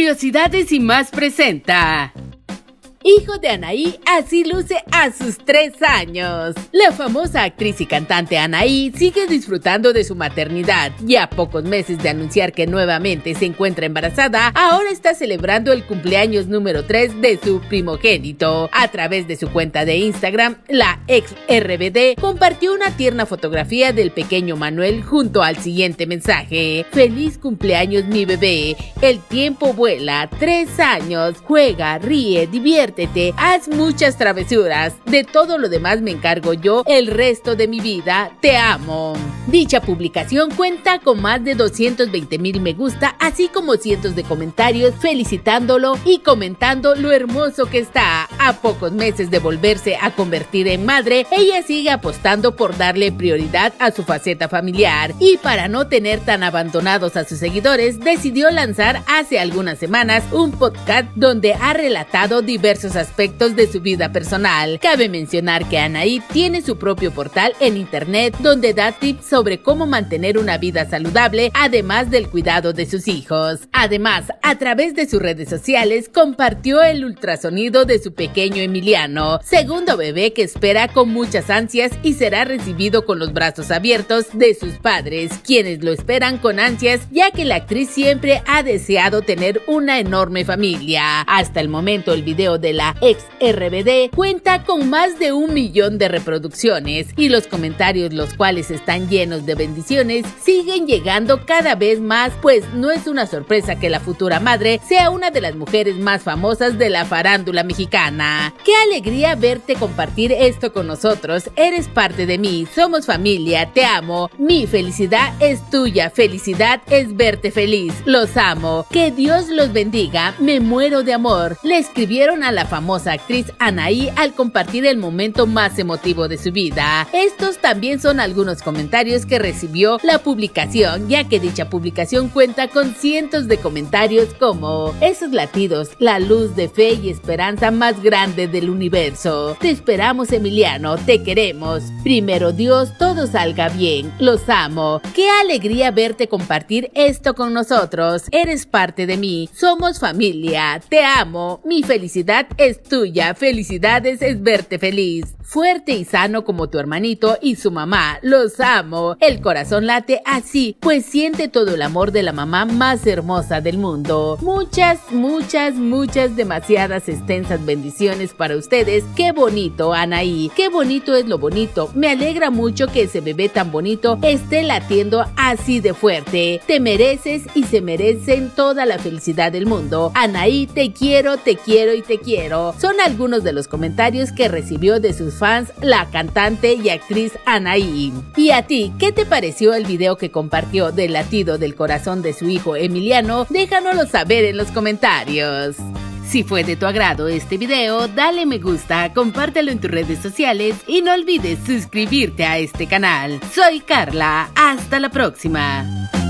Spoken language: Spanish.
Curiosidades y más presenta. Hijo de Anaí, así luce a sus 3 años. La famosa actriz y cantante Anaí sigue disfrutando de su maternidad y a pocos meses de anunciar que nuevamente se encuentra embarazada, ahora está celebrando el cumpleaños número 3 de su primogénito. A través de su cuenta de Instagram, la ex RBD compartió una tierna fotografía del pequeño Manuel junto al siguiente mensaje: feliz cumpleaños mi bebé, el tiempo vuela, 3 años, juega, ríe, diviértete, haz muchas travesuras, de todo lo demás me encargo yo el resto de mi vida, te amo. Dicha publicación cuenta con más de 220,000 me gusta, así como cientos de comentarios felicitándolo y comentando lo hermoso que está. A pocos meses de volverse a convertir en madre, ella sigue apostando por darle prioridad a su faceta familiar, y para no tener tan abandonados a sus seguidores, decidió lanzar hace algunas semanas un podcast donde ha relatado diversos aspectos de su vida personal. Cabe mencionar que Anaí tiene su propio portal en internet donde da tips sobre cómo mantener una vida saludable, además del cuidado de sus hijos. Además, a través de sus redes sociales compartió el ultrasonido de su pequeño Emiliano, segundo bebé que espera con muchas ansias y será recibido con los brazos abiertos de sus padres, quienes lo esperan con ansias, ya que la actriz siempre ha deseado tener una enorme familia. Hasta el momento, el video de la ex RBD cuenta con más de 1 millón de reproducciones, y los comentarios, los cuales están llenos de bendiciones, siguen llegando cada vez más, pues no es una sorpresa que la futura madre sea una de las mujeres más famosas de la farándula mexicana. ¡Qué alegría verte compartir esto con nosotros! Eres parte de mí, somos familia, te amo, mi felicidad es tuya, felicidad es verte feliz, los amo, que Dios los bendiga, me muero de amor, le escribieron a la famosa actriz Anaí al compartir el momento más emotivo de su vida. Estos también son algunos comentarios que recibió la publicación, ya que dicha publicación cuenta con cientos de comentarios como: esos latidos, la luz de fe y esperanza más grande del universo, te esperamos Emiliano, te queremos, primero Dios, todo salga bien, los amo, qué alegría verte compartir esto con nosotros, eres parte de mí, somos familia, te amo, mi felicidad es tuya, felicidades es verte feliz, fuerte y sano como tu hermanito y su mamá, los amo, el corazón late así, pues siente todo el amor de la mamá más hermosa del mundo. Muchas, demasiadas extensas bendiciones para ustedes. Qué bonito, Anaí, qué bonito es lo bonito, me alegra mucho que ese bebé tan bonito esté latiendo así de fuerte, te mereces y se merecen toda la felicidad del mundo. Anaí, te quiero y te quiero. Son algunos de los comentarios que recibió de sus fans la cantante y actriz Anaí. ¿Y a ti, qué te pareció el video que compartió del latido del corazón de su hijo Emiliano? Déjanoslo saber en los comentarios. Si fue de tu agrado este video, dale me gusta, compártelo en tus redes sociales y no olvides suscribirte a este canal. Soy Carla, hasta la próxima.